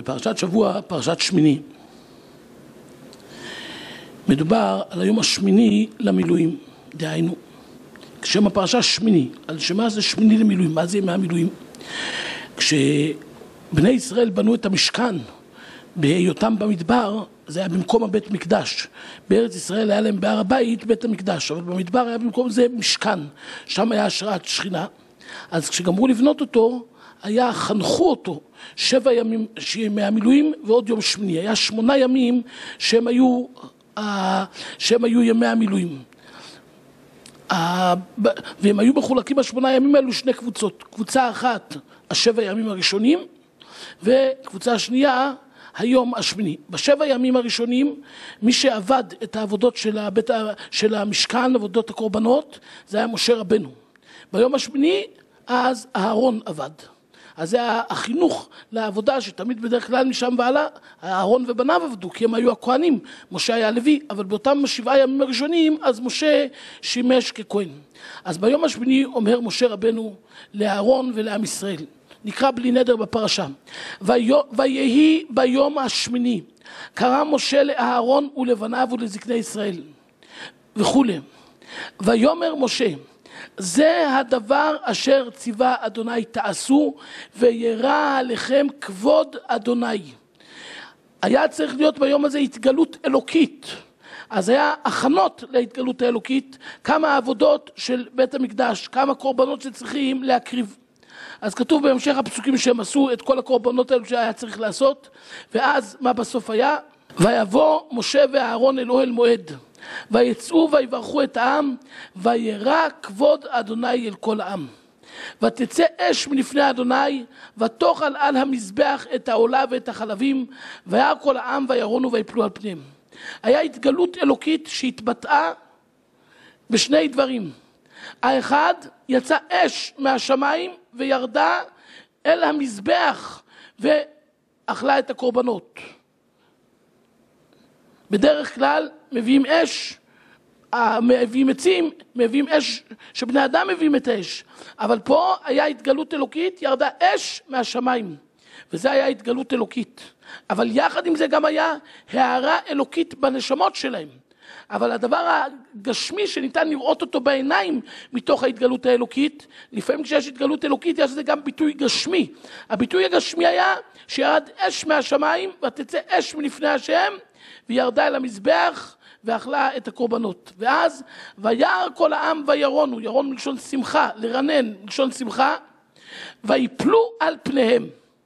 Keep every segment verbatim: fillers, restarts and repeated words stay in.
בפרשת שבוע, פרשת שמיני, מדובר על היום השמיני למילואים, דהיינו, כשם הפרשה שמיני, על שמה זה שמיני למילואים, מה זה ימי המילואים? כשבני ישראל בנו את המשכן בהיותם במדבר, זה היה במקום הבית מקדש. בארץ ישראל היה להם בהר הבית בית המקדש, אבל במדבר היה במקום זה משכן, שם היה השראת שכינה. אז כשגמרו לבנות אותו, היה, חנכו אותו שבע ימים מהמילואים ועוד יום שמיני. היה שמונה ימים שהם היו, שהם היו ימי המילואים. והם היו מחולקים בשמונה ימים האלו שני קבוצות. קבוצה אחת, השבע ימים הראשונים, וקבוצה שנייה, היום השמיני. בשבע ימים הראשונים, מי שעבד את העבודות של, הבית, של המשכן, עבודות הקורבנות, זה היה משה רבנו. ביום השמיני, אז אהרון עבד. אז זה החינוך לעבודה שתמיד בדרך כלל משם והלאה, אהרון ובניו עבדו, כי הם היו הכהנים, משה היה לוי, אבל באותם שבעה ימים הראשונים, אז משה שימש ככהן. אז ביום השמיני אומר משה רבנו לאהרון ולעם ישראל, נקרא בלי נדר בפרשה, ויהי ביום השמיני, קרא משה לאהרון ולבניו ולזקני ישראל, וכו'. ויאמר משה, זה הדבר אשר ציווה אדוני תעשו, וירא עליכם כבוד אדוני. היה צריך להיות ביום הזה התגלות אלוקית. אז היה הכנות להתגלות האלוקית, כמה עבודות של בית המקדש, כמה קורבנות שצריכים להקריב. אז כתוב בהמשך הפסוקים שהם עשו את כל הקורבנות האלו שהיה צריך לעשות, ואז מה בסוף היה? ויבוא משה ואהרון אל אוהל מועד, ויצאו ויברכו את העם, וירא כבוד אדוני אל כל העם. ותצא אש מלפני אדוני, ותאכל על המזבח את העולה ואת החלבים, וירא כל העם וירונו ויפלו על פניהם. היה התגלות אלוקית שהתבטאה בשני דברים. האחד, יצא אש מהשמיים וירדה אל המזבח ואכלה את הקורבנות. בדרך כלל מביאים אש, מביאים עצים, מביאים אש, שבני אדם מביאים את האש. אבל פה היה התגלות אלוקית, ירדה אש מהשמיים. וזה היה התגלות אלוקית. אבל יחד עם זה גם היה הערה אלוקית בנשמות שלהם. אבל הדבר הגשמי שניתן לראות אותו בעיניים מתוך ההתגלות האלוקית, לפעמים כשיש התגלות אלוקית יש לזה גם ביטוי גשמי. הביטוי הגשמי היה שירד אש מהשמיים ותצא אש מלפני השם, וירדה אל המזבח ואכלה את הקורבנות. ואז וירא כל העם וירונו, ירון מלשון שמחה, לרנן מלשון שמחה, ויפלו על פניהם.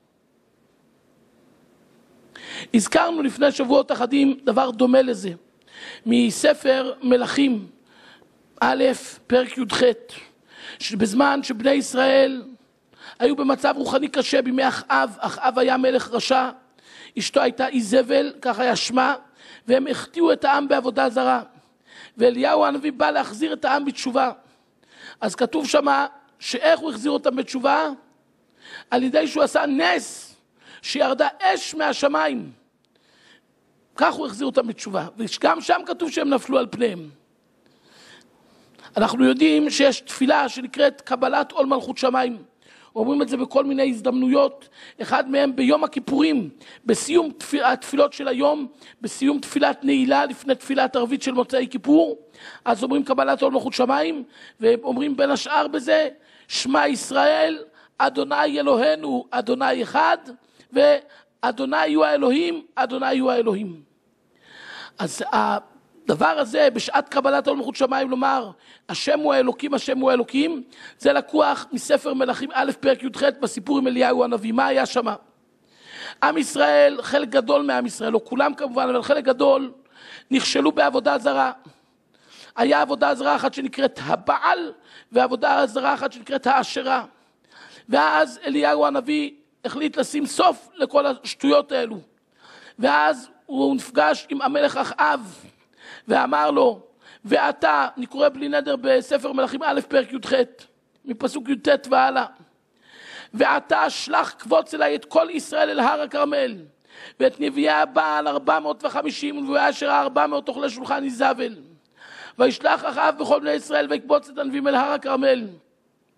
הזכרנו לפני שבועות אחדים דבר דומה לזה, מספר מלכים א' פרק י"ח, שבזמן שבני ישראל היו במצב רוחני קשה בימי אחאב, אחאב היה מלך רשע, אשתו הייתה איזבל, כך היה שמה, והם החטיאו את העם בעבודה זרה, ואליהו הנביא בא להחזיר את העם בתשובה. אז כתוב שמה שאיך הוא החזיר אותם בתשובה? על ידי שהוא עשה נס שירדה אש מהשמיים, כך הוא החזיר אותם בתשובה, וגם שם כתוב שהם נפלו על פניהם. אנחנו יודעים שיש תפילה שנקראת קבלת עול מלכות שמיים, אומרים את זה בכל מיני הזדמנויות, אחד מהם ביום הכיפורים, בסיום התפילות של היום, בסיום תפילת נעילה לפני תפילת ערבית של מוצאי כיפור, אז אומרים קבלת עול מלכות שמיים, ואומרים בין השאר בזה, שמע ישראל, אדוני אלוהינו, אדוני אחד, ואדוני הוא האלוהים, אדוני הוא האלוהים. אז הדבר הזה, בשעת קבלת עול מלכות שמיים, לומר, השם הוא האלוקים, השם הוא האלוקים, זה לקוח מספר מלכים א' פרק י"ח בסיפור עם אליהו הנביא. מה היה שמה? עם ישראל, חלק גדול מעם ישראל, לא כולם כמובן, אבל חלק גדול, נכשלו בעבודה זרה. היה עבודה זרה אחת שנקראת הבעל, ועבודה זרה אחת שנקראת האשרה. ואז אליהו הנביא החליט לשים סוף לכל השטויות האלו. ואז הוא נפגש עם המלך אחאב, ואמר לו, ואתה, אני קורא בלי נדר בספר מלכים א' פרק י"ח, מפסוק י"ט והלאה, ואתה שלח קבוץ אליי את כל ישראל אל הר הכרמל, ואת נביאי הבעל ארבע מאות וחמישים, ונביאי אשרה ארבע מאות אוכלי שולחן איזבל, וישלח אחאב בכל בני ישראל ויקבוץ את הנביאים אל הר הכרמל.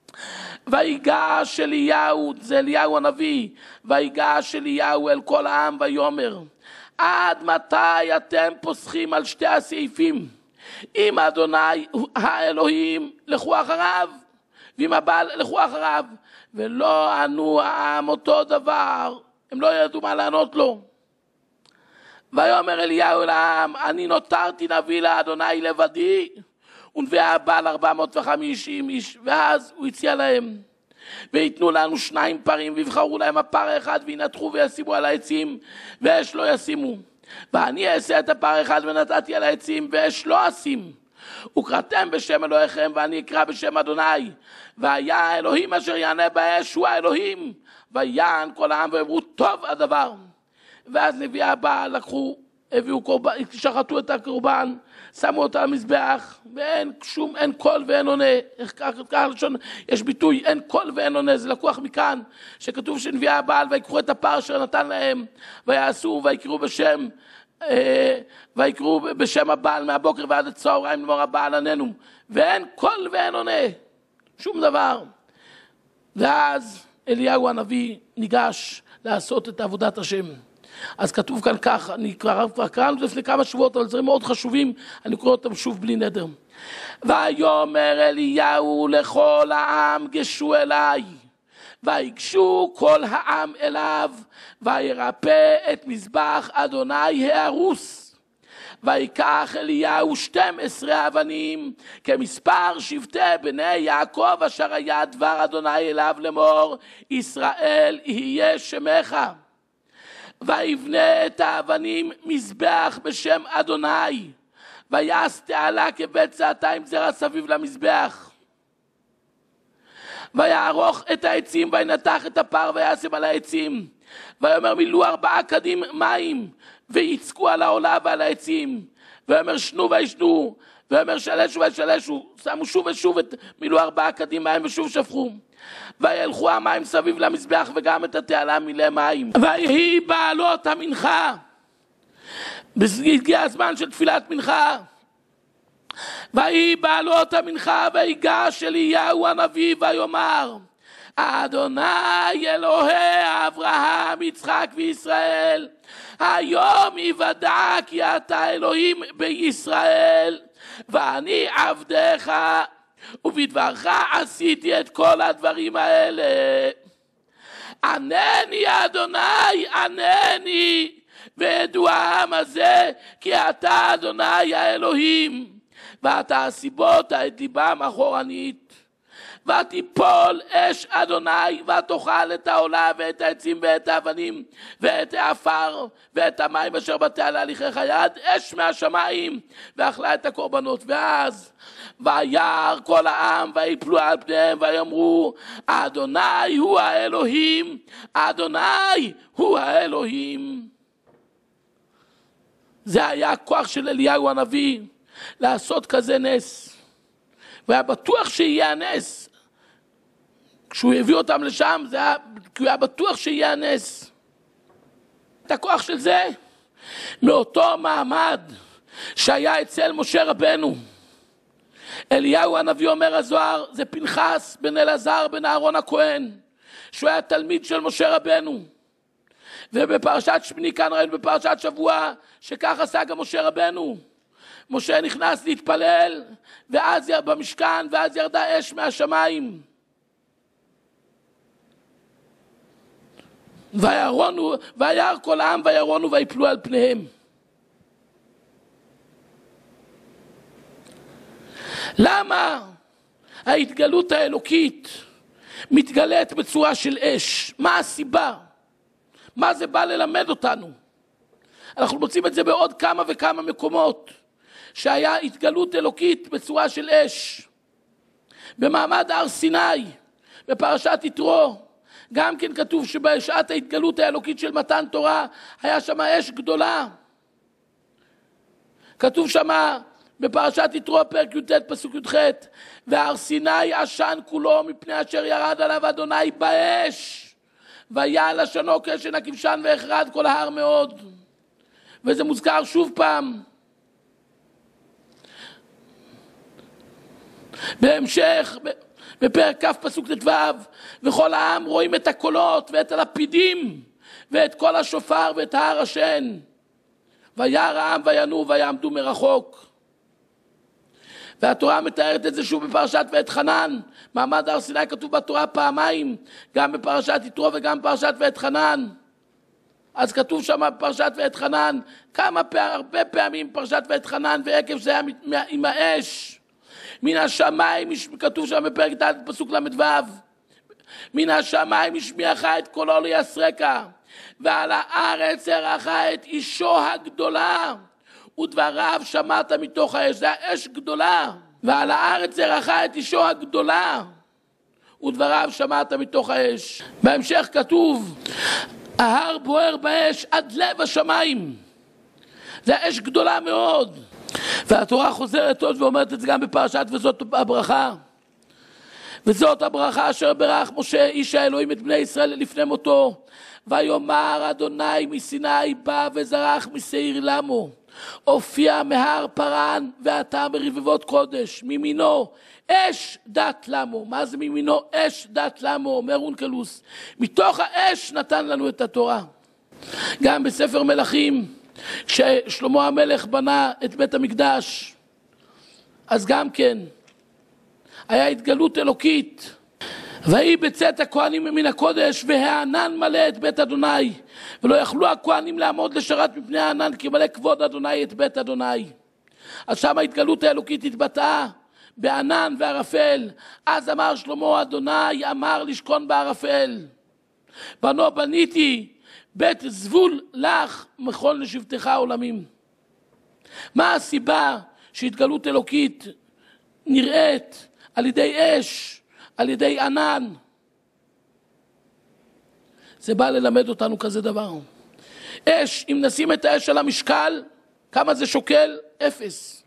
ויגש אליהו, זה אליהו הנביא, ויגש אליהו אל כל העם ויאמר, עד מתי אתם פוסחים על שתי הסעיפים? אם אדוני האלוהים לכו אחריו, ואם הבעל לכו אחריו. ולא ענו העם אותו דבר, הם לא ידעו מה לענות לו. ויאמר אליהו אל העם, אני נותרתי נביא לאדוני לבדי, ונביא הבעל ארבע מאות וחמישים איש. ואז הוא הציע להם, ויתנו לנו שניים פרים, ויבחרו להם הפר האחד, וינתחו וישימו על העצים, ואש לא ישימו. ואני אעשה את הפר האחד ונתתי על העצים, ואש לא אשים. וקראתם בשם אלוהיכם, ואני אקרא בשם אדוני. והיה האלוהים אשר יענה באש, הוא האלוהים. ויען כל העם ואמרו, טוב הדבר. ואז נביאי הבעל לקחו, הביאו קורבן, שחטו את הקורבן, שמו אותה למזבח, ואין שום, אין קול ואין עונה. כך לשון, יש ביטוי, אין קול ואין עונה, זה לקוח מכאן, שכתוב שנביאי הבעל ויקחו את הפר אשר נתן להם, ויעשו ויקראו בשם, ויקראו בשם הבעל מהבוקר ועד הצהריים לאמור הבעל עננו, ואין קול ואין עונה, שום דבר. ואז אליהו הנביא ניגש לעשות את עבודת השם. אז כתוב כאן כך, אני כבר, כבר קראנו לפני כמה שבועות, אבל דברים מאוד חשובים, אני קורא אותם שוב בלי נדר. ויאמר אליהו לכל העם גשו אליי, ויגשו כל העם אליו, וירפא את מזבח אדוני ההרוס. ויקח אליהו שתים עשרה אבנים, כמספר שבטי בני יעקב, אשר היה דבר אדוני אליו לאמור, ישראל יהיה שמך. ויבנה את האבנים מזבח בשם אדוני, ויעש תעלה כבית שעתיים זרע סביב למזבח. ויערוך את העצים, וינתח את הפר, ויעשם על העצים. ויאמר מילאו ארבעה קדים מים, ויצקו על העולה ועל העצים. ויאמר שנו וישנו, ויאמר שלשו וישלשו. שמו שוב ושוב את מילאו ארבעה קדים מים, ושוב שפכו. וילכו המים סביב למזבח, וגם את התעלה מילא מים. ויהי בעלות המנחה, הגיע הזמן של תפילת מנחה. ויהי בעלות המנחה, ויגש אליהו הנביא ויאמר, אדוני אלוהי אברהם יצחק וישראל, היום יוודע כי אתה אלוהים בישראל, ואני עבדך, ובדברך עשיתי את כל הדברים האלה. ענני אדוני, ענני, וידוע העם הזה כי אתה אדוני האלוהים. ואתה הסיבות את ליבם אחורנית, ותיפול אש אדוני, ותאכל את העולה ואת העצים ואת האבנים ואת העפר ואת המים אשר בתעלה לכרך היד, אש מהשמיים, ואכלה את הקורבנות. ואז וירא כל העם ויפלו על פניהם ויאמרו, אדוני הוא האלוהים, אדוני הוא האלוהים. זה היה הכוח של אליהו הנביא לעשות כזה נס, והיה בטוח שיהיה הנס. כשהוא הביא אותם לשם, זה היה, כי הוא היה בטוח שיהיה הנס. את הכוח של זה, מאותו מעמד שהיה אצל משה רבנו. אליהו הנביא, אומר הזוהר, זה פנחס בן אלעזר בן אהרון הכהן, שהוא היה תלמיד של משה רבנו. ובפרשת שמיני כאן ראינו בפרשת שבוע, שכך עשה גם משה רבנו. משה נכנס להתפלל, ואז במשכן, ואז ירדה אש מהשמיים. וירונו, וירא כל העם וירונו ויפלו על פניהם. למה ההתגלות האלוקית מתגלית בצורה של אש? מה הסיבה? מה זה בא ללמד אותנו? אנחנו מוצאים את זה בעוד כמה וכמה מקומות, שהיה התגלות אלוקית בצורה של אש. במעמד הר סיני, בפרשת יתרו, גם כן כתוב שבשעת ההתגלות האלוקית של מתן תורה, היה שם אש גדולה. כתוב שם בפרשת יתרו, פרק י"ט פסוק י"ח, והר סיני עשן כולו מפני אשר ירד עליו אדוני באש, ויעל עשנו כשן הכבשן והחרד כל ההר מאוד. וזה מוזכר שוב פעם. בהמשך, בפרק כ' פסוק ט"ו, וכל העם רואים את הקולות ואת הלפידים ואת כל השופר ואת הר השן, וירא העם וינועו ויעמדו מרחוק. והתורה מתארת את זה שוב בפרשת ואת חנן. מעמד הר סיני כתוב בתורה פעמיים, גם בפרשת יתרו וגם בפרשת ואת חנן. אז כתוב שם בפרשת ואת חנן כמה פעמים, הרבה פעמים פרשת ואת חנן, ועקב זה היה עם האש מן השמיים, כתוב שם בפרק ד' פסוק ל"ו, מן השמיים השמיעך את קולו ליסרק, ועל הארץ הראך את אישו הגדולה, ודבריו שמעת מתוך האש. זה האש גדולה. ועל הארץ הראך את אישו הגדולה, ודבריו שמעת מתוך האש. בהמשך כתוב, ההר בוער באש עד לב השמיים. זה האש גדולה מאוד. והתורה חוזרת עוד ואומרת את זה גם בפרשת וזאת הברכה. וזאת הברכה אשר ברך משה איש האלוהים את בני ישראל לפני מותו. ויאמר אדוני מסיני בא וזרח משעיר למו. הופיע מהר פרן ואתה מרבבות קודש. מימינו אש דת למו. מה זה מימינו אש דת למו? אומר אונקלוס. מתוך האש נתן לנו את התורה. גם בספר מלכים, כששלמה המלך בנה את בית המקדש, אז גם כן היה התגלות אלוקית. ויהי בצאת הכהנים מן הקודש, והענן מלא את בית אדוני, ולא יכלו הכהנים לעמוד לשרת מפני הענן, כי מלא כבוד אדוני את בית אדוני. אז שם ההתגלות האלוקית התבטאה בענן וערפל. אז אמר שלמה, אדוני אמר לשכון בערפל. בנו בניתי בית זבול לך מכל לשבתך עולמים. מה הסיבה שהתגלות אלוקית נראית על ידי אש, על ידי ענן? זה בא ללמד אותנו כזה דבר. אש, אם נשים את האש על המשקל, כמה זה שוקל? אפס.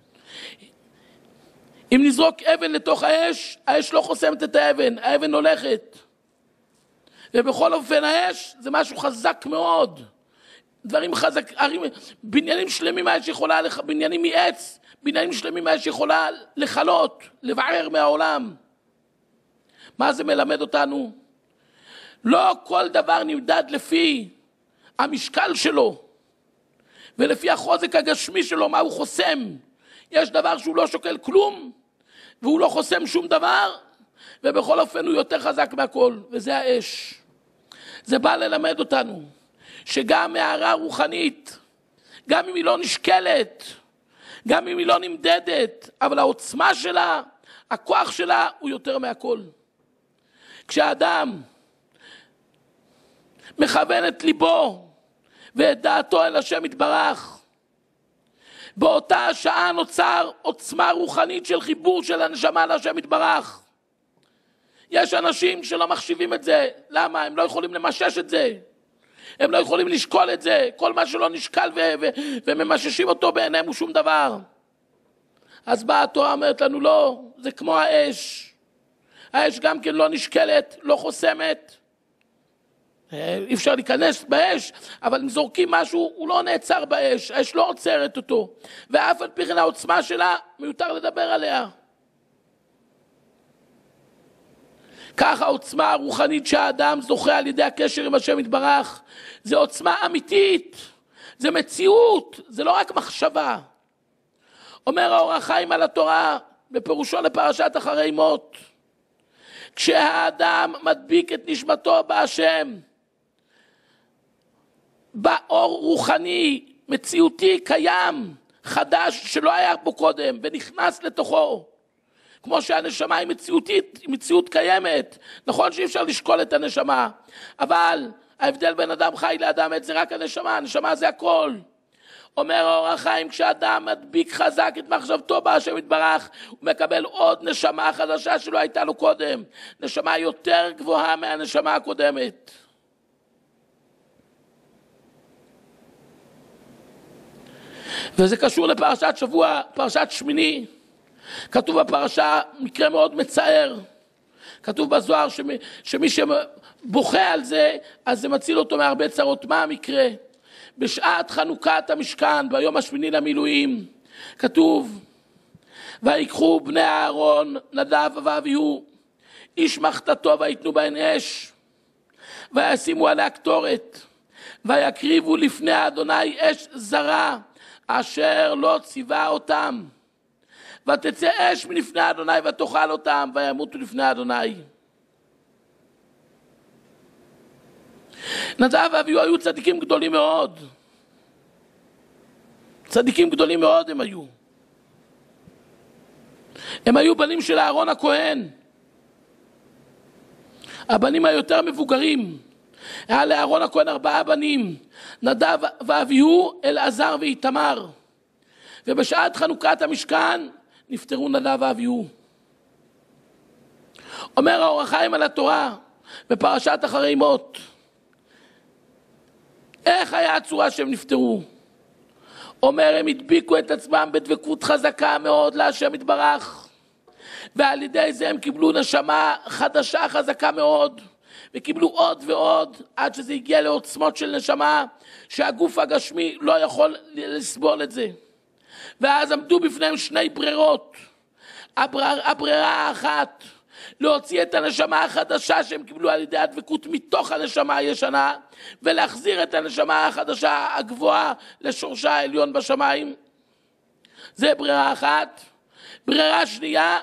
אם נזרוק אבן לתוך האש, האש לא חוסמת את האבן, האבן הולכת. ובכל אופן האש זה משהו חזק מאוד. דברים חזק, בניינים שלמים האש יכולה, בניינים מעץ, בניינים שלמים האש יכולה לחלות, לבער מהעולם. מה זה מלמד אותנו? לא כל דבר נמדד לפי המשקל שלו, ולפי החוזק הגשמי שלו, מה הוא חוסם. יש דבר שהוא לא שוקל כלום, והוא לא חוסם שום דבר, ובכל אופן הוא יותר חזק מהכל, וזה האש. זה בא ללמד אותנו, שגם מערה רוחנית, גם אם היא לא נשקלת, גם אם היא לא נמדדת, אבל העוצמה שלה, הכוח שלה, הוא יותר מהכל. כשאדם מכוון את ליבו ואת דעתו אל השם יתברך, באותה השעה נוצר עוצמה רוחנית של חיבור של הנשמה להשם יתברך. יש אנשים שלא מחשיבים את זה. למה? הם לא יכולים למשש את זה. הם לא יכולים לשקול את זה. כל מה שלא נשקל ו- ו- וממששים אותו בעיניהם הוא שום דבר. אז באה התורה אומרת לנו, לא, זה כמו האש. האש גם כן לא נשקלת, לא חוסמת. אי אפשר להיכנס באש, אבל אם זורקים משהו, הוא לא נעצר באש. האש לא עוצרת אותו. ואף על פי כן העוצמה שלה, מיותר לדבר עליה. כך העוצמה הרוחנית שהאדם זוכה על ידי הקשר עם השם יתברך, זה עוצמה אמיתית, זה מציאות, זה לא רק מחשבה. אומר האור החיים על התורה, בפירושו לפרשת אחרי מות, כשהאדם מדביק את נשמתו בהשם, באור רוחני, מציאותי, קיים, חדש, שלא היה בו קודם, ונכנס לתוכו, כמו שהנשמה היא מציאותית, היא מציאות קיימת. נכון שאי אפשר לשקול את הנשמה, אבל ההבדל בין אדם חי לאדם מת זה רק הנשמה, הנשמה זה הכל. אומר האור החיים, כשאדם מדביק חזק את מחשבתו בהשם יתברך, הוא מקבל עוד נשמה חדשה שלא הייתה לו קודם, נשמה יותר גבוהה מהנשמה הקודמת. וזה קשור לפרשת שבוע, פרשת שמיני. כתוב בפרשה מקרה מאוד מצער. כתוב בזוהר שמי, שמי שבוכה על זה, אז זה מציל אותו מהרבה צרות. מה המקרה? בשעת חנוכת המשכן, ביום השמיני למילואים, כתוב, ויקחו בני אהרון, נדב ואביהו, איש מחתתו ויתנו בהן אש, וישימו עליה קטורת, ויקריבו לפני אדוני אש זרה, אשר לא ציווה אותם. ותצא אש מלפני אדוני ותאכל אותם, וימותו לפני אדוני. נדב ואביהו היו צדיקים גדולים מאוד. צדיקים גדולים מאוד הם היו. הם היו בנים של אהרון הכהן. הבנים היותר מבוגרים. היה לאהרון הכהן ארבעה בנים. נדב ואביהו, אלעזר ואיתמר. ובשעת חנוכת המשכן נפטרו נדב ואביהו. אומר האור החיים על התורה בפרשת אחרי מות. איך היה הצורה שהם נפטרו? אומר, הם הדביקו את עצמם בדבקות חזקה מאוד להשם יתברך, ועל ידי זה הם קיבלו נשמה חדשה חזקה מאוד, וקיבלו עוד ועוד עד שזה הגיע לעוצמות של נשמה שהגוף הגשמי לא יכול לסבול את זה. ואז עמדו בפניהם שני ברירות. הברר, הברירה האחת, להוציא את הנשמה החדשה שהם קיבלו על ידי הדבקות מתוך הנשמה הישנה, ולהחזיר את הנשמה החדשה הגבוהה לשורשה העליון בשמיים. זה ברירה אחת. ברירה שנייה,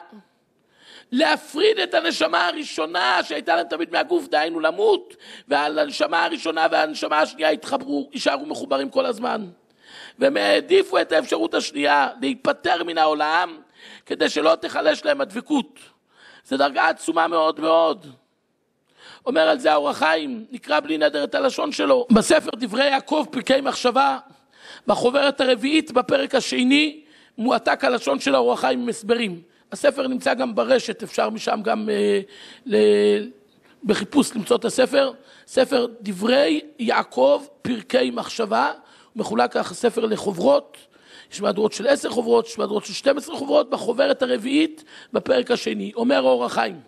להפריד את הנשמה הראשונה שהייתה להם תמיד מהגוף, דהיינו למות, ועל הנשמה הראשונה והנשמה השנייה התחברו, יישארו מחוברים כל הזמן. והם העדיפו את האפשרות השנייה להיפטר מן העולם, כדי שלא תחלש להם הדבקות. זו דרגה עצומה מאוד מאוד. אומר על זה האור החיים, נקרא בלי נדר את הלשון שלו. בספר דברי יעקב פרקי מחשבה, בחוברת הרביעית בפרק השני, מועתק הלשון של האור החיים עם הסברים. הספר נמצא גם ברשת, אפשר משם גם אה, ל... בחיפוש למצוא את הספר. ספר דברי יעקב פרקי מחשבה, מחולק כך ספר לחוברות, יש מהדורות של עשר חוברות, יש מהדורות של שתים עשרה חוברות, בחוברת הרביעית בפרק השני. אומר האור החיים,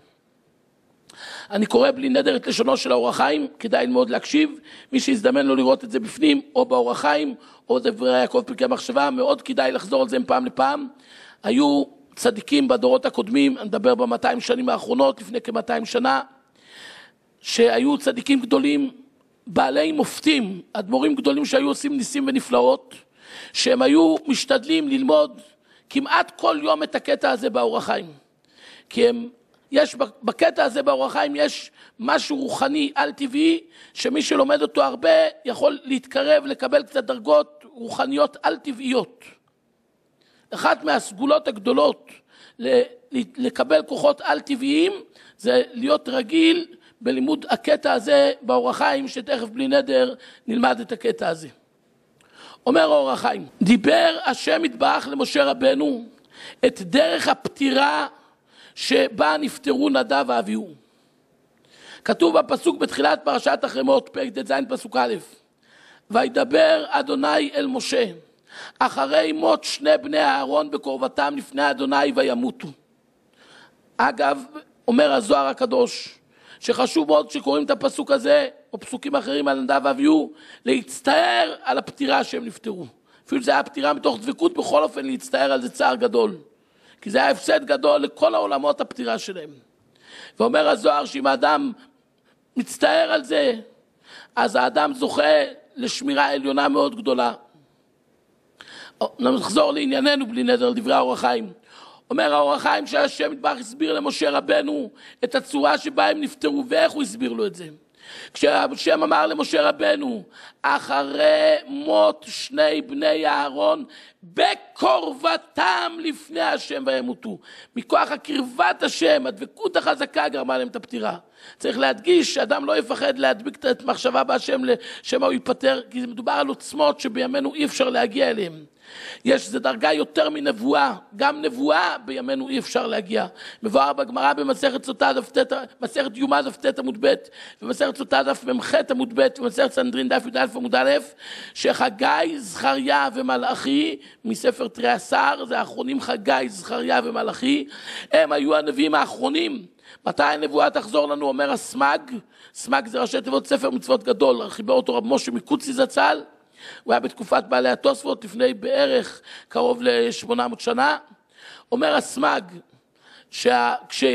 אני קורא בלי נדר את לשונו של האור החיים, כדאי מאוד להקשיב, מי שיזדמן לו לראות את זה בפנים, או באור החיים, או דברי יעקב פרקי מחשבה, מאוד כדאי לחזור על זה מפעם לפעם. היו צדיקים בדורות הקודמים, אני מדבר ב-מאתיים שנים האחרונות, לפני כ-מאתיים שנה, שהיו צדיקים גדולים, בעלי מופתים, אדמו"רים גדולים שהיו עושים ניסים ונפלאות, שהם היו משתדלים ללמוד כמעט כל יום את הקטע הזה באור החיים. כי הם, יש, בקטע הזה באור החיים יש משהו רוחני על טבעי, שמי שלומד אותו הרבה יכול להתקרב, לקבל קצת דרגות רוחניות על טבעיות. אחת מהסגולות הגדולות לקבל כוחות על טבעיים, זה להיות רגיל בלימוד הקטע הזה באור החיים, שתכף בלי נדר נלמד את הקטע הזה. אומר האור החיים, דיבר השם יתברך למשה רבנו את דרך הפטירה שבה נפטרו נדב ואביהו. כתוב בפסוק בתחילת פרשת אחרי מות, פרק ט"ז פסוק א', וידבר אדוני אל משה אחרי מות שני בני אהרון בקרבתם לפני אדוני וימותו. אגב, אומר הזוהר הקדוש, שחשוב מאוד שקוראים את הפסוק הזה, או פסוקים אחרים על נדב ואביהו, להצטער על הפטירה שהם נפטרו. אפילו זה היה פטירה מתוך דבקות, בכל אופן להצטער על זה צער גדול. כי זה היה הפסד גדול לכל העולמות הפטירה שלהם. ואומר הזוהר שאם האדם מצטער על זה, אז האדם זוכה לשמירה עליונה מאוד גדולה. נחזור לענייננו בלי נדר על דברי האור החיים. אומר האור החיים שהשם יתברך הסביר למשה רבנו את הצורה שבה הם נפטרו, ואיך הוא הסביר לו את זה. כשהשם אמר למשה רבנו, אחרי מות שני בני אהרון בקרבתם לפני השם וימותו. מכוח הקרבת השם, הדבקות החזקה גרמה להם את הפטירה. צריך להדגיש שאדם לא יפחד להדביק את מחשבה בהשם לשם הוא ייפטר, כי זה מדובר על עוצמות שבימינו אי אפשר להגיע אליהם. יש איזו דרגה יותר מנבואה, גם נבואה בימינו אי אפשר להגיע. מבואר בגמרא במסכת סוטה דף ט', מסכת יומא דף ט' עמוד ב', ומסכת סוטה דף מ"ח עמוד ב', ומסכת סנהדרין דף י"א עמוד א', שחגי, זכריה ומלאכי, מספר תרי עשר, זה האחרונים חגי, זכריה ומלאכי, הם היו הנביאים האחרונים. מתי הנבואה תחזור לנו? אומר הסמג, סמג זה ראשי תיבות ספר מצוות גדול, חיבר אותו רב משה מקוצי זצ"ל, הוא היה בתקופת בעלי התוספות לפני בערך קרוב ל-שמונה מאות שנה. אומר הסמג, שכשלא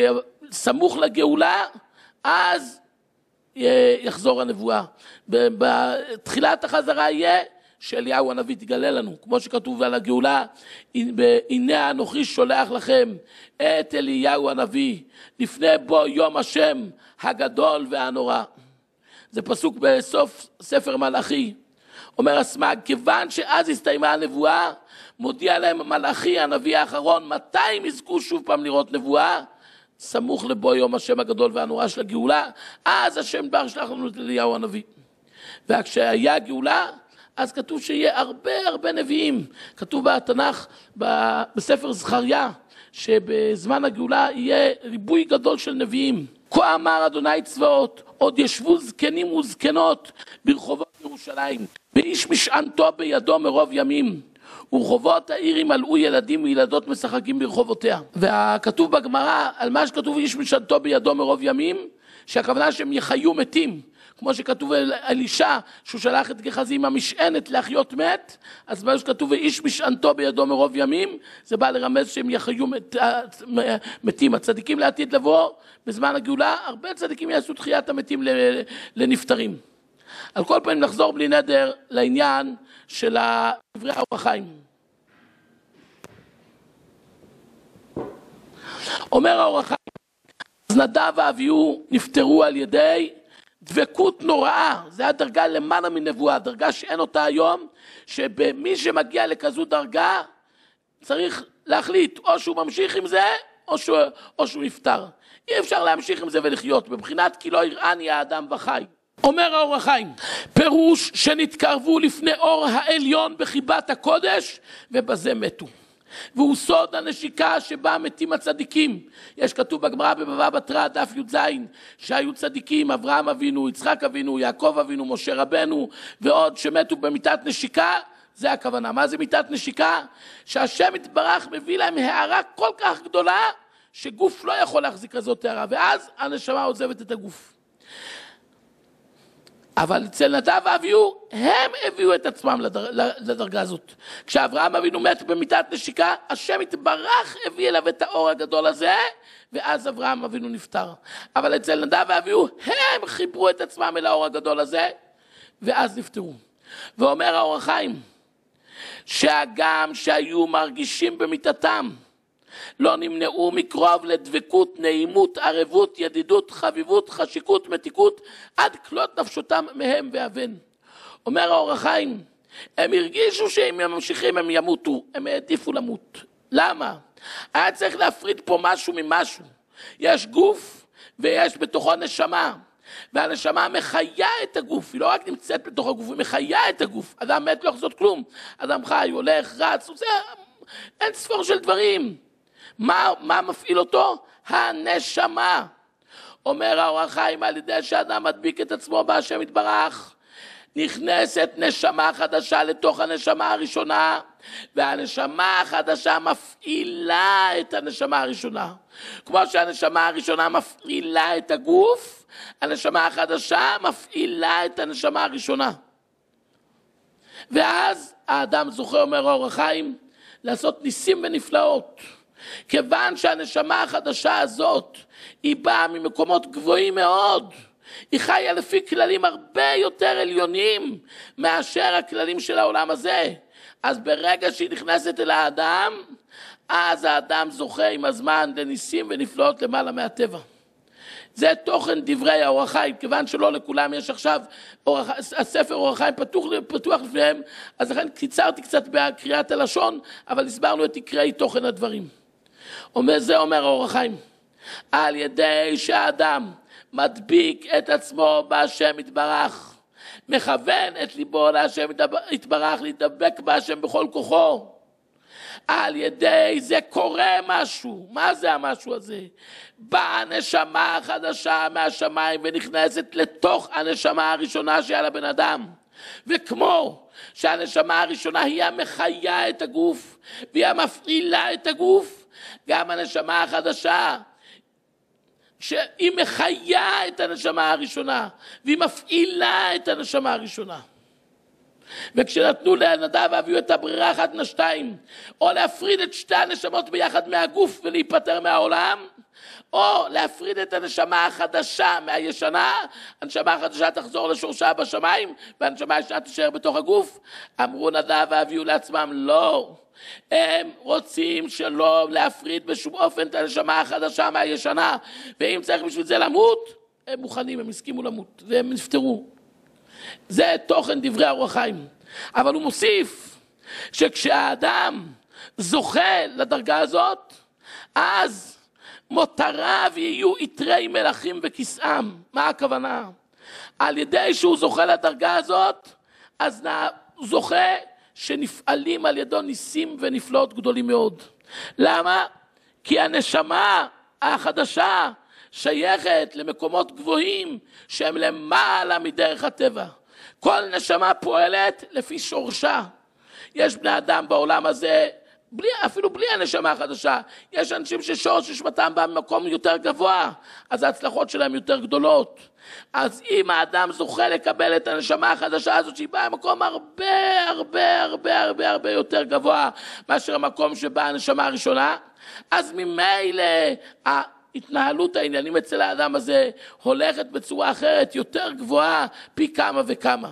סמוך לגאולה, אז יחזור הנבואה. בתחילת החזרה יהיה שאליהו הנביא תגלה לנו, כמו שכתוב על הגאולה, הנה אנוכי שולח לכם את אליהו הנביא, לפני בוא יום השם הגדול והנורא. זה פסוק בסוף ספר מלאכי. אומר הסמ"ג, כיוון שאז הסתיימה הנבואה, מודיע להם מלאכי הנביא האחרון, מתי הם יזכו שוב פעם לראות נבואה? סמוך לבוא יום השם הגדול והנורא של הגאולה, אז השם בר שלח לנו את אליהו הנביא. וכשהיה גאולה, אז כתוב שיהיה הרבה הרבה נביאים. כתוב בתנ"ך, בספר זכריה, שבזמן הגאולה יהיה ריבוי גדול של נביאים. כה אמר אדוני צבאות, עוד ישבו זקנים וזקנות ברחובות ירושלים, ואיש משענתו בידו מרוב ימים, ורחובות העיר ימלאו ילדים וילדות משחקים ברחובותיה. וכתוב בגמרא, על מה שכתוב איש משענתו בידו מרוב ימים, שהכוונה שהם יחיו מתים. כמו שכתוב על אלישע, שהוא שלח את גחזי עם המשענת להחיות מת, אז מה שכתוב איש משענתו בידו מרוב ימים, זה בא לרמז שהם יחיו מת, מתים. הצדיקים לעתיד לבוא, בזמן הגאולה, הרבה צדיקים יעשו תחיית המתים לנפטרים. על כל פעמים נחזור בלי נדר לעניין של דברי האור החיים. אומר האור החיים, אז נדב ואביהו נפטרו על ידי דבקות נוראה. זה הדרגה למעלה מנבואה, דרגה שאין אותה היום, שבמי שמגיע לכזו דרגה צריך להחליט או שהוא ממשיך עם זה או שהוא, או שהוא נפטר. אי אפשר להמשיך עם זה ולחיות, בבחינת כי לא יראני האדם וחי. אומר האור החיים, פירוש שנתקרבו לפני אור העליון בחיבת הקודש ובזה מתו. והוא סוד הנשיקה שבה מתים הצדיקים. יש כתוב בגמרא בבבא בתרא דף י"ז שהיו צדיקים, אברהם אבינו, יצחק אבינו, יעקב אבינו, משה רבנו ועוד שמתו במיתת נשיקה. זה הכוונה. מה זה מיתת נשיקה? שהשם יתברך מביא להם הערה כל כך גדולה שגוף לא יכול להחזיק כזאת הערה, ואז הנשמה עוזבת את הגוף. אבל אצל נדב ואביהו, הם הביאו את עצמם לדר... לדרגה הזאת. כשאברהם אבינו מת במיתת נשיקה, השם יתברך הביא אליו את האור הגדול הזה, ואז אברהם אבינו נפטר. אבל אצל נדב ואביהו, הם חיברו את עצמם אל האור הגדול הזה, ואז נפטרו. ואומר האור החיים, שהגם שהיו מרגישים במיתתם, לא נמנעו מקרוב לדבקות, נעימות, ערבות, ידידות, חביבות, חשיקות, מתיקות, עד כלות נפשותם מהם ואבן. אומר האור החיים, הם הרגישו שאם הם ממשיכים הם ימותו, הם העדיפו למות. למה? היה צריך להפריד פה משהו ממשהו. יש גוף ויש בתוכו נשמה, והנשמה מחיה את הגוף, היא לא רק נמצאת בתוך הגוף, היא מחיה את הגוף. אדם מת לא יחזות כלום, אדם חי, הולך, רץ, עושה אין ספור של דברים. מה, מה מפעיל אותו? הנשמה. אומר האור החיים, על ידי שאדם מדביק את עצמו בהשם יתברך, נכנסת נשמה חדשה לתוך הנשמה הראשונה, והנשמה החדשה מפעילה את הנשמה הראשונה. כמו שהנשמה הראשונה מפעילה את הגוף, הנשמה החדשה מפעילה את הנשמה הראשונה. ואז האדם זוכה, אומר האור החיים, לעשות ניסים ונפלאות. כיוון שהנשמה החדשה הזאת היא באה ממקומות גבוהים מאוד, היא חיה לפי כללים הרבה יותר עליונים מאשר הכללים של העולם הזה. אז ברגע שהיא נכנסת אל האדם, אז האדם זוכה עם הזמן לניסים ונפלאות למעלה מהטבע. זה תוכן דברי האור החיים, כיוון שלא לכולם יש עכשיו, אור, הספר אור החיים פתוח, פתוח לפניהם, אז לכן קיצרתי קצת בקריאת הלשון, אבל הסברנו את עיקרי תוכן הדברים. אומר זה אומר האור החיים, על ידי שהאדם מדביק את עצמו בהשם יתברך, מכוון את ליבו להשם יתברך, להתדבק בהשם בכל כוחו, על ידי זה קורה משהו. מה זה המשהו הזה? באה נשמה חדשה מהשמיים ונכנסת לתוך הנשמה הראשונה שהיה לבן אדם, וכמו שהנשמה הראשונה היא המחיה את הגוף והיא המפעילה את הגוף, גם הנשמה החדשה שהיא מחיה את הנשמה הראשונה והיא מפעילה את הנשמה הראשונה. וכשנתנו לנדב ואביהו את הברירה אחת מן השתיים, או להפריד את שתי הנשמות ביחד מהגוף ולהיפטר מהעולם, או להפריד את הנשמה החדשה מהישנה, הנשמה החדשה תחזור לשורשה בשמיים, והנשמה הישנה תישאר בתוך הגוף. אמרו נדב ואביהו לעצמם, לא, הם רוצים שלא להפריד בשום אופן את הנשמה החדשה מהישנה, ואם צריך בשביל זה למות, הם מוכנים, הם הסכימו למות, והם נפטרו. זה תוכן דברי אור החיים. אבל הוא מוסיף שכשהאדם זוכה לדרגה הזאת, אז מותריו יהיו יתרי מלכים וכסאם. מה הכוונה? על ידי שהוא זוכה לדרגה הזאת, אז זוכה שנפעלים על ידו ניסים ונפלאות גדולים מאוד. למה? כי הנשמה החדשה שייכת למקומות גבוהים שהם למעלה מדרך הטבע. כל נשמה פועלת לפי שורשה. יש בני אדם בעולם הזה, בלי, אפילו בלי הנשמה החדשה, יש אנשים ששורש נשמתם בא ממקום יותר גבוה, אז ההצלחות שלהם יותר גדולות. אז אם האדם זוכה לקבל את הנשמה החדשה הזאת, שהיא באה ממקום הרבה הרבה הרבה הרבה הרבה יותר גבוה מאשר המקום שבא הנשמה הראשונה, אז ממילא התנהלות העניינים אצל האדם הזה הולכת בצורה אחרת, יותר גבוהה, פי כמה וכמה.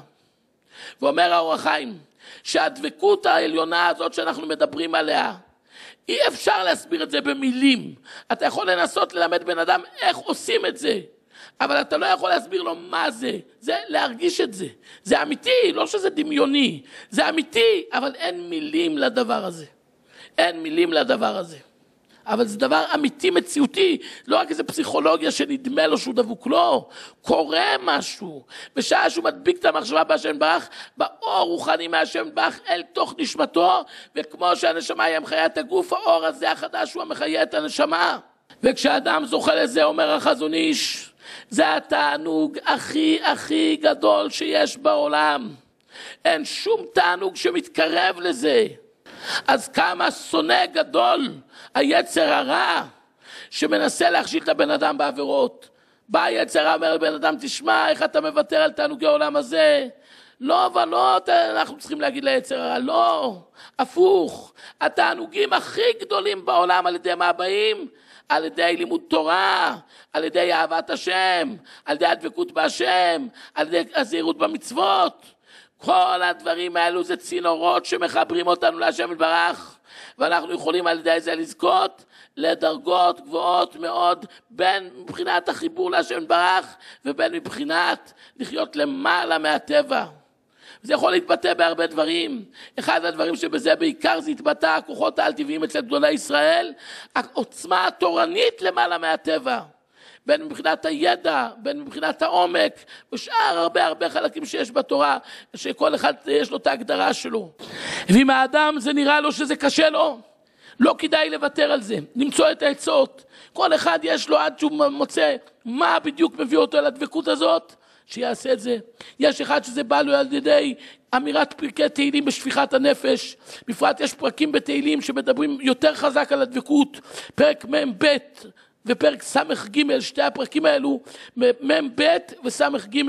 ואומר האור החיים, שהדבקות העליונה הזאת שאנחנו מדברים עליה, אי אפשר להסביר את זה במילים. אתה יכול לנסות ללמד בן אדם איך עושים את זה, אבל אתה לא יכול להסביר לו מה זה. זה להרגיש את זה. זה אמיתי, לא שזה דמיוני. זה אמיתי, אבל אין מילים לדבר הזה. אין מילים לדבר הזה. אבל זה דבר אמיתי מציאותי, לא רק איזה פסיכולוגיה שנדמה לו שהוא דבוק, לא, קורה משהו. בשעה שהוא מדביק את המחשבה בהשם יתברך, באור רוחני מהשם יתברך אל תוך נשמתו, וכמו שהנשמה היא המחיה את הגוף, האור הזה החדש הוא המחיה את הנשמה. וכשאדם זוכה לזה, אומר החזון איש, זה התענוג הכי הכי גדול שיש בעולם. אין שום תענוג שמתקרב לזה. אז כמה שונא גדול היצר הרע שמנסה להכשיל את הבן אדם בעבירות. בא היצר הרע, אומר לבן אדם, תשמע, איך אתה מוותר על תענוגי העולם הזה? לא, אבל לא, אנחנו צריכים להגיד ליצר הרע, לא, הפוך. התענוגים הכי גדולים בעולם על ידי מה באים? על ידי לימוד תורה, על ידי אהבת השם, על ידי הדבקות בהשם, על ידי הזהירות במצוות. כל הדברים האלו זה צינורות שמחברים אותנו להשם יתברך, ואנחנו יכולים על ידי זה לזכות לדרגות גבוהות מאוד, בין מבחינת החיבור להשם יתברך, ובין מבחינת לחיות למעלה מהטבע. זה יכול להתבטא בהרבה דברים. אחד הדברים שבזה בעיקר זה התבטא, הכוחות העל-טבעיים אצל גדולי ישראל, העוצמה התורנית למעלה מהטבע. בין מבחינת הידע, בין מבחינת העומק, ושאר הרבה הרבה חלקים שיש בתורה, שכל אחד יש לו את ההגדרה שלו. ואם האדם זה נראה לו שזה קשה לו, לא כדאי לוותר על זה, למצוא את העצות. כל אחד יש לו עד שהוא מוצא מה בדיוק מביא אותו לדבקות הזאת, שיעשה את זה. יש אחד שזה בא לו על ידי אמירת פרקי תהילים בשפיכת הנפש. בפרט יש פרקים בתהילים שמדברים יותר חזק על הדבקות. פרק מ"ם ב' ופרק סמך ג', שתי הפרקים האלו, מ"ם ב' וסמך ג',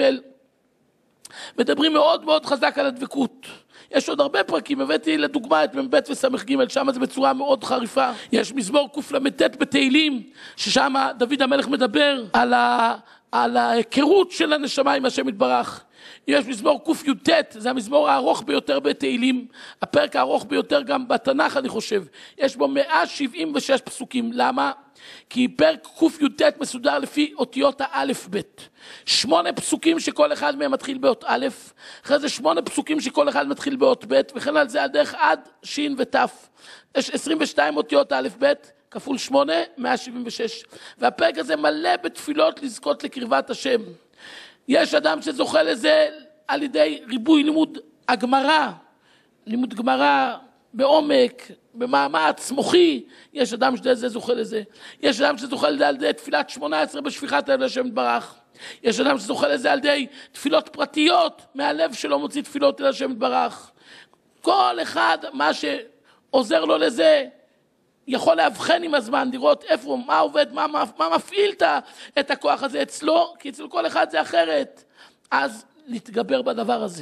מדברים מאוד מאוד חזק על הדבקות. יש עוד הרבה פרקים, הבאתי לדוגמה את מ"ם ב' וסמך ג', שם זה בצורה מאוד חריפה. יש מזמור קל"ט בתהילים, ששם דוד המלך מדבר על ה... על ההיכרות של הנשמה עם השם יתברך. יש מזמור קי"ט, זה המזמור הארוך ביותר בתהילים, הפרק הארוך ביותר גם בתנ"ך אני חושב. יש בו מאה שבעים ושש פסוקים. למה? כי פרק קי"ט מסודר לפי אותיות האלף בית. שמונה פסוקים שכל אחד מהם מתחיל באות א', אחרי זה שמונה פסוקים שכל אחד מתחיל באות ב', וכן על זה הדרך עד שין ותף. יש עשרים ושתיים אותיות האלף בית, כפול שמונה, מאה שבעים ושש. והפרק הזה מלא בתפילות לזכות לקרבת השם. יש אדם שזוכה לזה על ידי ריבוי לימוד הגמרא, לימוד גמרא בעומק, במאמץ מוחי. יש אדם שזה זוכה לזה. יש אדם שזוכה לזה על ידי תפילת שמונה עשרה בשפיכת הלב להשם יתברך. יש אדם שזוכה לזה על ידי תפילות פרטיות, מהלב שלו מוציא תפילות אל השם יתברך. כל אחד מה שעוזר לו לזה, יכול להבחן עם הזמן, לראות איפה, מה עובד, מה, מה, מה מפעיל את הכוח הזה אצלו, כי אצל כל אחד זה אחרת. אז להתגבר בדבר הזה.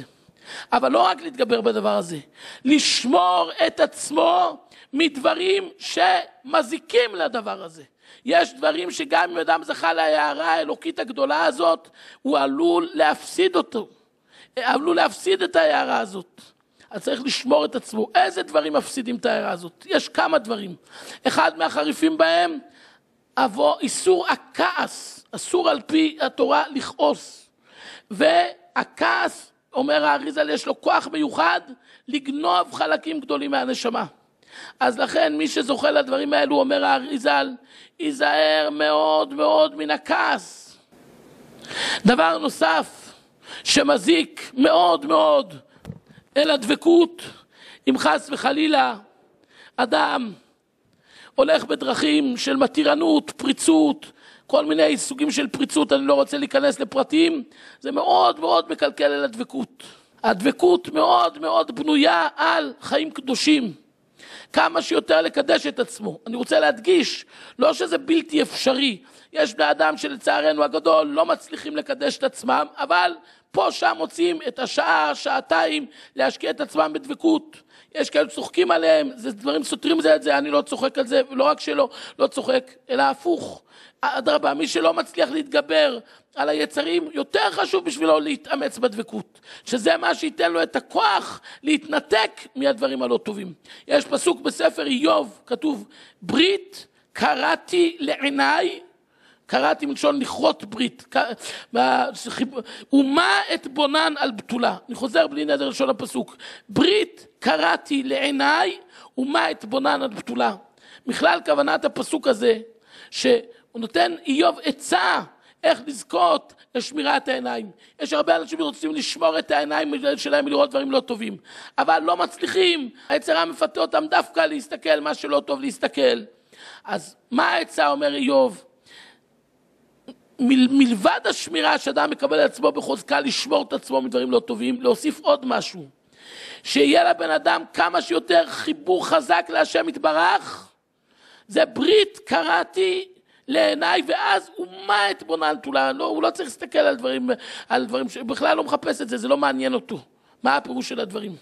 אבל לא רק להתגבר בדבר הזה, לשמור את עצמו מדברים שמזיקים לדבר הזה. יש דברים שגם אם אדם זכה להערה האלוקית הגדולה הזאת, הוא עלול להפסיד אותו, עלול להפסיד את ההערה הזאת. אז צריך לשמור את עצמו. איזה דברים מפסידים את ההערה הזאת? יש כמה דברים. אחד מהחריפים בהם, אבוא, איסור הכעס, אסור על פי התורה לכעוס. והכעס, אומר האריז"ל, יש לו כוח מיוחד לגנוב חלקים גדולים מהנשמה. אז לכן מי שזוכה לדברים האלו, אומר האריז"ל, ייזהר מאוד מאוד מן הכעס. דבר נוסף שמזיק מאוד מאוד אל הדבקות, אם חס וחלילה אדם הולך בדרכים של מתירנות, פריצות, כל מיני סוגים של פריצות, אני לא רוצה להיכנס לפרטים, זה מאוד מאוד מקלקל אל הדבקות. הדבקות מאוד מאוד בנויה על חיים קדושים, כמה שיותר לקדש את עצמו. אני רוצה להדגיש, לא שזה בלתי אפשרי, יש בני אדם שלצערנו הגדול לא מצליחים לקדש את עצמם, אבל פה שם מוצאים את השעה, שעתיים, להשקיע את עצמם בדבקות. יש כאלה צוחקים עליהם, זה דברים סותרים זה את זה, אני לא צוחק על זה, ולא רק שלא, לא צוחק, אלא הפוך. אדרבה, מי שלא מצליח להתגבר על היצרים, יותר חשוב בשבילו להתאמץ בדבקות, שזה מה שייתן לו את הכוח להתנתק מהדברים הלא טובים. יש פסוק בספר איוב, כתוב, ברית קראתי לעיניי, קראתי מלשון לכרות ברית, ומה את בונן על בתולה. אני חוזר בלי נדר לשון הפסוק, ברית קראתי לעיניי, ומה את בונן על בתולה. מכלל כוונת הפסוק הזה, שהוא נותן איוב עצה, איך לזכות לשמירת העיניים. יש הרבה אנשים שרוצים לשמור את העיניים שלהם לראות דברים לא טובים, אבל לא מצליחים. היצרה מפתה אותם דווקא להסתכל מה שלא טוב להסתכל. אז מה העצה, אומר איוב? מל, מלבד השמירה שאדם מקבל על עצמו בחוזקה לשמור את עצמו מדברים לא טובים, להוסיף עוד משהו, שיהיה לבן אדם כמה שיותר חיבור חזק להשם יתברך. זה ברית קראתי לעיניי, ואז ומה את בונן תולה. לא, הוא לא צריך להסתכל על דברים, על דברים שבכלל לא מחפש את זה, זה לא מעניין אותו. מה הפירוש של הדברים?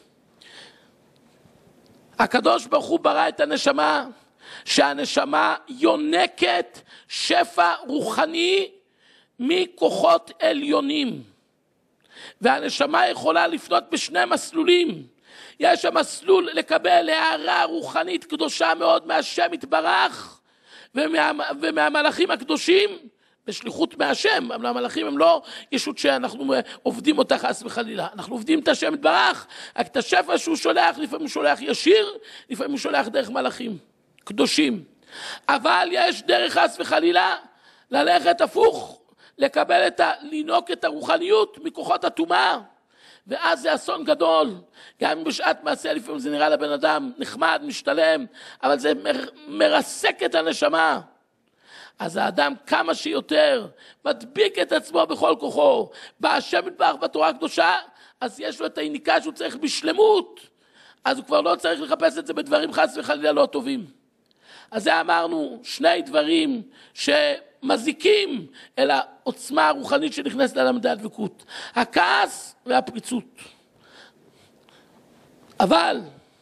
הקדוש ברוך הוא ברא את הנשמה, שהנשמה יונקת שפע רוחני מכוחות עליונים, והנשמה יכולה לפנות בשני מסלולים. יש המסלול לקבל הערה רוחנית קדושה מאוד מהשם יתברך ומה, ומהמלאכים הקדושים בשליחות מהשם. המלאכים הם לא ישות שאנחנו עובדים אותה חס וחלילה, אנחנו עובדים את השם יתברך, רק את השפע שהוא שולח, לפעמים הוא שולח ישיר, לפעמים הוא שולח דרך מלאכים קדושים. אבל יש דרך חס וחלילה ללכת הפוך, לקבל את ה... לנוק את הרוחניות מכוחות הטומאה, ואז זה אסון גדול. גם בשעת מעשה לפעמים זה נראה לבן אדם נחמד, משתלם, אבל זה מר... מרסק את הנשמה. אז האדם כמה שיותר מדביק את עצמו בכל כוחו בהשם יתברך בתורה הקדושה, אז יש לו את העיניקה שהוא צריך בשלמות, אז הוא כבר לא צריך לחפש את זה בדברים חס וחלילה לא טובים. אז זה אמרנו שני דברים שמזיקים אל העוצמה הרוחנית שנכנסת ללמדי הדבקות, הכעס והפריצות. אבל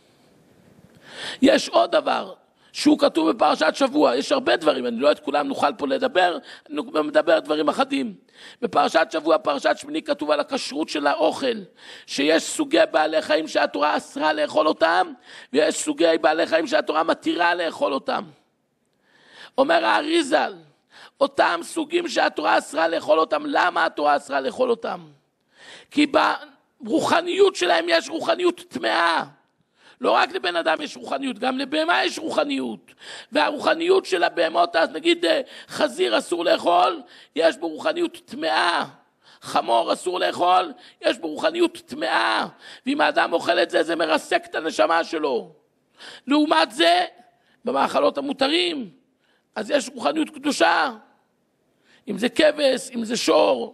יש עוד דבר שהוא כתוב בפרשת שבוע, יש הרבה דברים, אני לא את כולם נוכל פה לדבר, אני מדבר דברים אחדים. בפרשת שבוע, פרשת שמיני, כתוב על הכשרות של האוכל, שיש סוגי בעלי חיים שהתורה אסרה לאכול אותם, ויש סוגי בעלי חיים שהתורה מתירה לאכול אותם. אומר האריז"ל, אותם סוגים שהתורה אסרה לאכול אותם, למה התורה אסרה לאכול אותם? כי ברוחניות שלהם יש רוחניות טמאה. לא רק לבן אדם יש רוחניות, גם לבהמה יש רוחניות. והרוחניות של הבהמות, אז נגיד חזיר אסור לאכול, יש בו רוחניות טמאה. חמור אסור לאכול, יש בו רוחניות טמאה. ואם האדם אוכל את זה, זה מרסק את הנשמה שלו. לעומת זה, במאכלות המותרים, אז יש רוחניות קדושה. אם זה כבש, אם זה שור,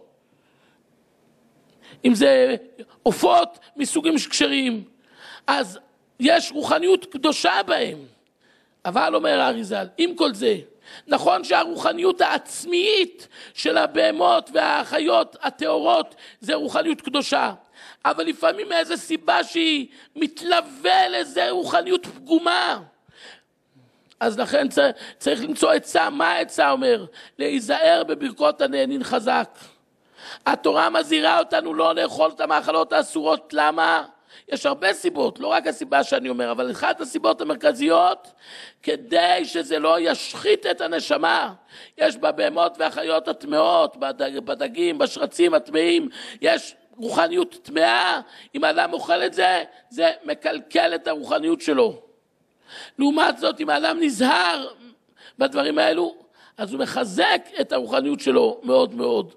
אם זה עופות מסוגים כשרים, אז יש רוחניות קדושה בהם. אבל אומר האריז"ל, עם כל זה, נכון שהרוחניות העצמית של הבהמות והחיות הטהורות זה רוחניות קדושה, אבל לפעמים מאיזו סיבה שהיא מתלווה לאיזו רוחניות פגומה. אז לכן צריך, צריך למצוא עצה. מה העצה אומר? להיזהר בברכות הנהנין חזק. התורה מזהירה אותנו לא לאכול את המאכלות האסורות. למה? יש הרבה סיבות, לא רק הסיבה שאני אומר, אבל אחת הסיבות המרכזיות, כדי שזה לא ישחית את הנשמה. יש בבהמות והחיות הטמאות, בדג, בדגים, בשרצים הטמאים, יש רוחניות טמאה. אם האדם אוכל את זה, זה מקלקל את הרוחניות שלו. לעומת זאת, אם האדם נזהר בדברים האלו, אז הוא מחזק את הרוחניות שלו מאוד מאוד.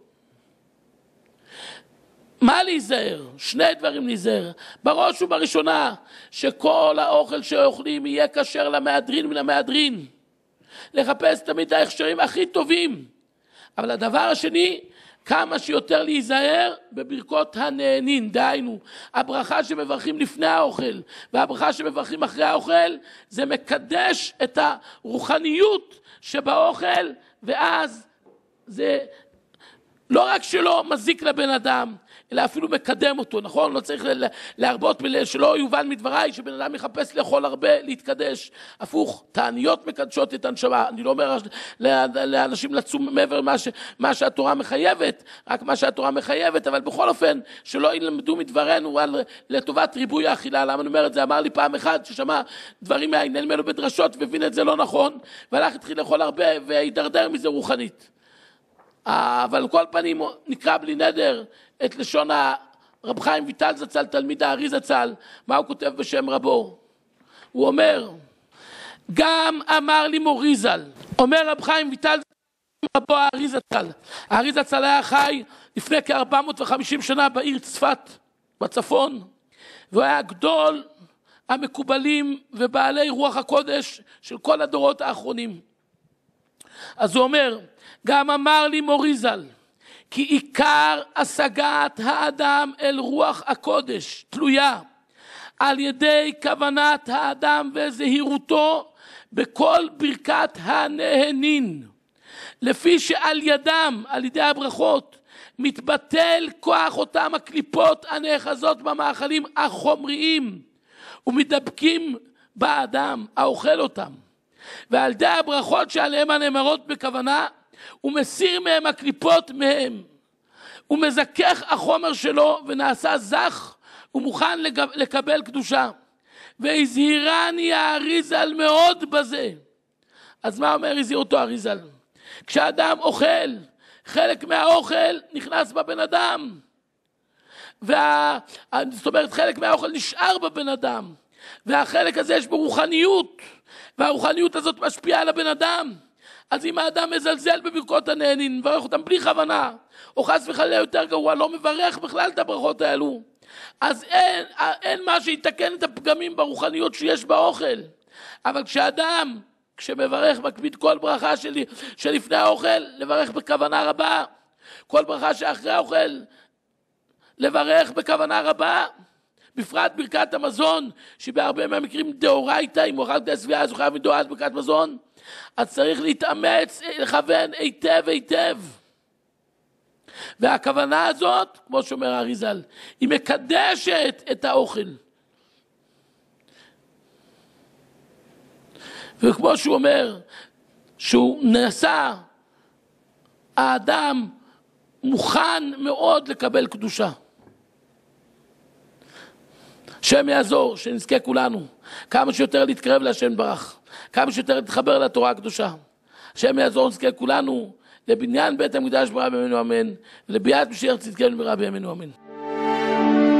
מה להיזהר? שני דברים להיזהר. בראש ובראשונה, שכל האוכל שאוכלים יהיה כשר למהדרין מן המהדרין. לחפש תמיד את ההכשרים הכי טובים. אבל הדבר השני, כמה שיותר להיזהר בברכות הנהנין. דהיינו, הברכה שמברכים לפני האוכל והברכה שמברכים אחרי האוכל, זה מקדש את הרוחניות שבאוכל, ואז זה לא רק שלא מזיק לבן אדם, אלא אפילו מקדם אותו, נכון? לא צריך להרבות, שלא יובן מדבריי שבן אדם יחפש לאכול הרבה, להתקדש. הפוך, תעניות מקדשות את הנשמה. אני לא אומר לאנשים לצום מעבר מה, ש, מה שהתורה מחייבת, רק מה שהתורה מחייבת, אבל בכל אופן, שלא ילמדו מדברנו על, לטובת ריבוי האכילה. למה אני אומר את זה? אמר לי פעם אחד ששמע דברים מהעניין ממנו בדרשות, והבין את זה לא נכון, והלך התחיל לאכול הרבה, והידרדר מזה רוחנית. אבל כל פנים נקרא בלי נדר את לשון הרב חיים ויטל זצ"ל, תלמיד הארי זצ"ל. מה הוא כותב בשם רבו? הוא אומר, גם אמר לי מורי ז"ל, אומר רב חיים ויטל רבו הארי זצ"ל. הארי זצ"ל היה חי לפני כ-ארבע מאות וחמישים שנה בעיר צפת בצפון, והוא היה גדול המקובלים ובעלי רוח הקודש של כל הדורות האחרונים. אז הוא אומר, גם אמר לי מורי ז"ל, כי עיקר השגת האדם אל רוח הקודש תלויה על ידי כוונת האדם וזהירותו בכל ברכת הנהנין, לפי שעל ידם, על ידי הברכות, מתבטל כוח אותם הקליפות הנאחזות במאכלים החומריים ומדבקים באדם האוכל אותם, ועל ידי הברכות שעליהם הנאמרות בכוונה, הוא מסיר מהם הקליפות מהם, הוא מזכך החומר שלו ונעשה זך ומוכן לקבל קדושה. והזהירני הארי ז"ל מאוד בזה. אז מה אומר הזהיר אותו הארי ז"ל? כשאדם אוכל, חלק מהאוכל נכנס בבן אדם, וה... זאת אומרת חלק מהאוכל נשאר בבן אדם, והחלק הזה יש בו רוחניות, והרוחניות הזאת משפיעה על הבן אדם. אז אם האדם מזלזל בברכות הנהנין, מברך אותם בלי כוונה, או חס וחלילה יותר גרוע, לא מברך בכלל את הברכות האלו, אז אין, אין מה שיתקן את הפגמים ברוחניות שיש באוכל. אבל כשאדם, כשמברך, מקפיד כל ברכה שלי, שלפני האוכל, לברך בכוונה רבה, כל ברכה שאחרי האוכל, לברך בכוונה רבה, בפרט ברכת המזון, שבהרבה מהמקרים דאורייתא, אם הוא אכל כדי הסביעה, אז הוא חייב מדורייתא ברכת מזון, אז צריך להתאמץ, לכוון היטב היטב. והכוונה הזאת, כמו שאומר הארי ז"ל, היא מקדשת את האוכל. וכמו שהוא אומר, שהוא נעשה, האדם מוכן מאוד לקבל קדושה. השם יעזור, שנזכה כולנו, כמה שיותר להתקרב להשם ברך, כמה שיותר להתחבר לתורה הקדושה. השם יעזור, נזכה כולנו לבניין בית המקדש במהרה בימינו אמן, ולביאת משיח צדקנו במהרה בימינו אמן.